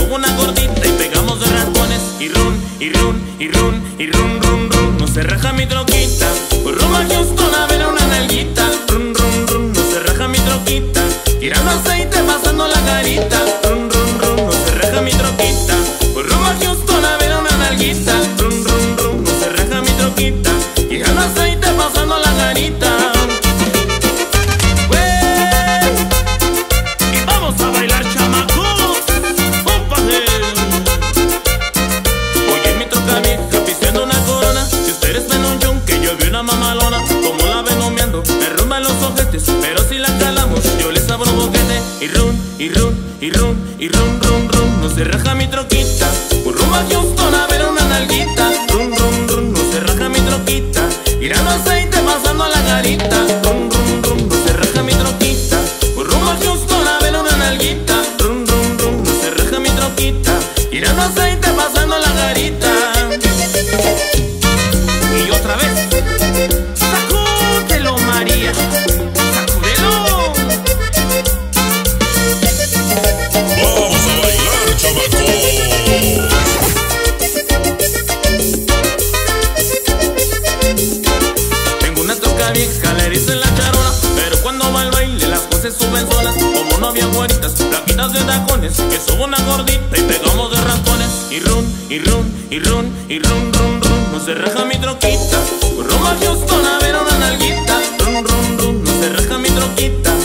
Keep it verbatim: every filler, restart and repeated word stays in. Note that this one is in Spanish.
subo una gordita y pegamos de raspones. Y run, y run, y run, y run, run, run. No se raja mi troquita. Pues rumbo a Houston a ver una nalguita. Run, run, run, no se raja mi troquita. Tirando aceite, pasando la carita. Run, run, run, no se raja mi troquita. Pues rumbo a Houston a ver una nalguita. Run, run, run, no se raja mi troquita. Tirando aceite, pasando la carita. A bailar, chamacos, ¡ópale! Oye, mi troca vieja pisteando una corona. Si ustedes ven un yunque, yo vi una mamalona. Como la ven humeando, me rumban los ojetes. Pero si la calamos, yo les abro boquete. Y run, y run, y run, y run, run, run. No se raja mi troquita. Por rumbo a Houston a ver una nalguita. Run, run, run, no se raja mi troquita. Tirando aceite, pasando la carita. Run, run, run, no se raja mi troquita. Por rumbo a Houston a ver una nalguita. Run, run, run, no se raja mi troquita. Tirando aceite, pasando la carita. Y otra vez, sacúdelo, María, sacúdelo. Vamos a bailar, chamacos. Tengo una troca vieja, le dicen la charola. Pero cuando va al baile las cosas suben solas. Como novia güeritas, plaquitas de tacones. Que subo una gordita y pegamos de raspones. Y run, y run, y run, y run, run, run. No se raja mi troquita. Por rumbo a Houston a ver una nalguita. Run, run, run, no se raja mi troquita.